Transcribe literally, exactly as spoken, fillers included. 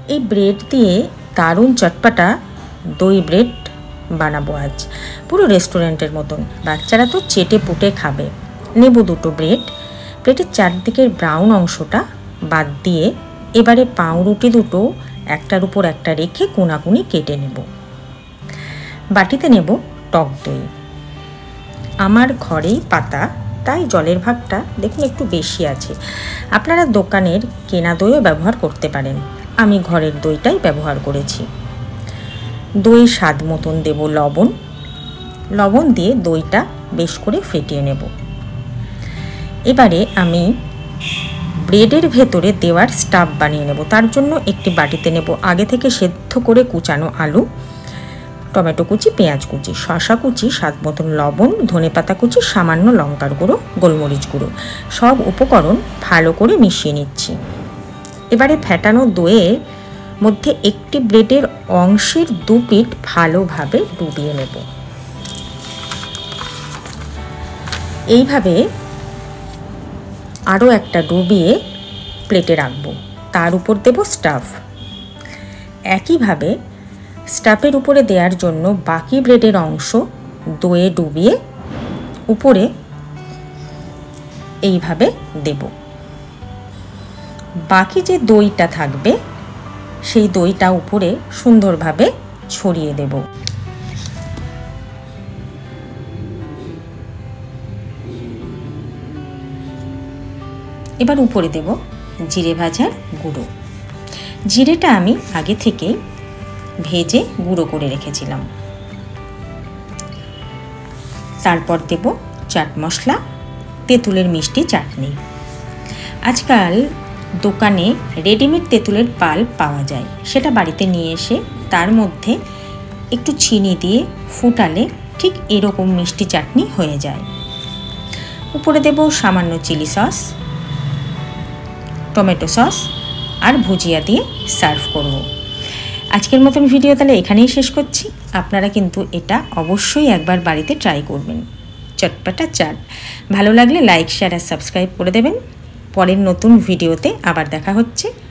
এই ব্রেড দিয়ে দারুণ চটপাটা দই ব্রেড বানাবো আজ, পুরো রেস্টুরেন্টের মতন। বাচ্চারা তো চেটে পুটে খাবে। নেব দুটো ব্রেড। ব্রেডের চারদিকের ব্রাউন অংশটা বাদ দিয়ে এবারে পাউরুটি দুটো একটার উপর একটা রেখে কোনাকুনি কেটে নেব। বাটিতে নেব টক দই। আমার ঘরেই পাতা, তাই জলের ভাগটা দেখুন একটু বেশি আছে। আপনারা দোকানের কেনা দইও ব্যবহার করতে পারেন, আমি ঘরের দইটাই ব্যবহার করেছি। দই স্বাদ মতন দেব লবণ। লবণ দিয়ে দইটা বেশ করে ফেটিয়ে নেব। এবারে আমি ব্রেডের ভেতরে দেওয়ার স্টাফ বানিয়ে নেব। তার জন্য একটি বাটিতে নেব আগে থেকে সেদ্ধ করে কুচানো আলু, টমেটো কুচি, পেঁয়াজ কুচি, শসা কুচি, স্বাদ মতন লবণ, ধনেপাতা কুচি, সামান্য লঙ্কার গুঁড়ো, গোলমরিচ গুঁড়ো, সব উপকরণ ভালো করে মিশিয়ে নিচ্ছি। এবারে ফেটানো দইয়ের মধ্যে একটি ব্রেডের অংশের দু পিঠ ভালোভাবে ডুবিয়ে নেব। এইভাবে আরও একটা ডুবিয়ে প্লেটে রাখবো। তার উপর দেব স্টাফ। একইভাবে স্টাফের উপরে দেওয়ার জন্য বাকি ব্রেডের অংশ দইয়ে ডুবিয়ে উপরে এইভাবে দেব। বাকি যে দইটা থাকবে সেই দইটা উপরে সুন্দরভাবে ছড়িয়ে দেব। এবার উপরে দেব জিরে ভাজার গুঁড়ো। জিরেটা আমি আগে থেকে ভেজে গুঁড়ো করে রেখেছিলাম। তারপর দেব চাট মশলা, তেঁতুলের মিষ্টি চাটনি। আজকাল দোকানে রেডিমেড তেঁতুলের পাল্প পাওয়া যায়, সেটা বাড়িতে নিয়ে এসে তার মধ্যে একটু চিনি দিয়ে ফুটালে ঠিক এরকম মিষ্টি চাটনি হয়ে যায়। উপরে দেব সামান্য চিলি সস, টমেটো সস আর ভুজিয়া দিয়ে সার্ভ করব। আজকের মতন ভিডিও তাহলে এখানেই শেষ করছি। আপনারা কিন্তু এটা অবশ্যই একবার বাড়িতে ট্রাই করবেন। চটপাটা চাট ভালো লাগলে লাইক, শেয়ার আর সাবস্ক্রাইব করে দেবেন। পরের নতুন ভিডিওতে আবার দেখা হচ্ছে।